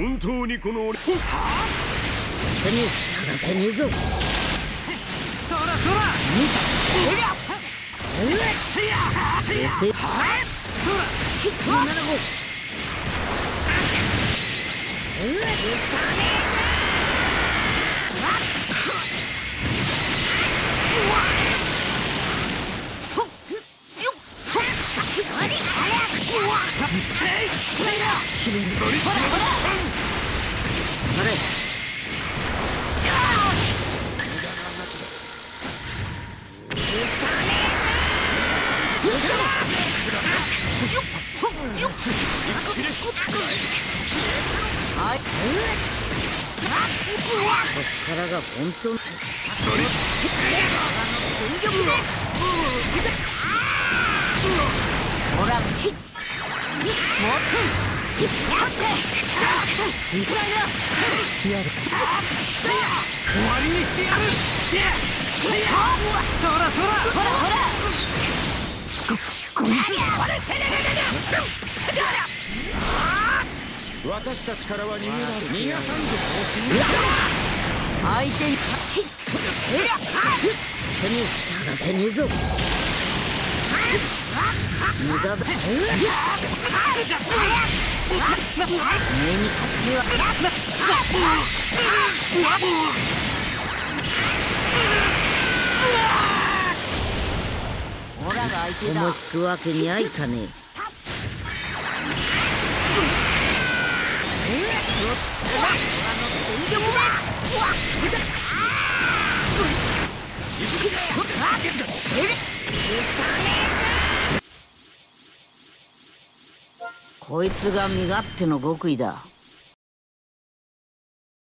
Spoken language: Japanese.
本当にこの俺離せねえぞ。 そらそら見た。 せやせやせそらしっ17号。あれはい。こっからが本当のほらしっ終わりにしてやる。そらそらほらほら私たちからは逃げられ逃がさんぞ。 相手にしっ離せねえぞ。無駄だ。目に勝つにはオラが相手だ。引くわけにはいかねえ。こいつが身勝手の極意だ。